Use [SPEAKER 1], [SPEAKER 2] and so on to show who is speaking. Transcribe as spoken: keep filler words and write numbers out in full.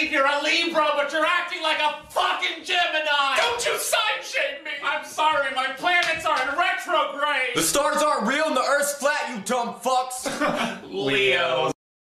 [SPEAKER 1] think you're a Libra, but you're acting like a fucking Gemini!
[SPEAKER 2] Don't you sign shame me!
[SPEAKER 1] I'm sorry, my planets are in retrograde!
[SPEAKER 3] The stars aren't real and the Earth's flat, you dumb fucks!
[SPEAKER 1] Leo.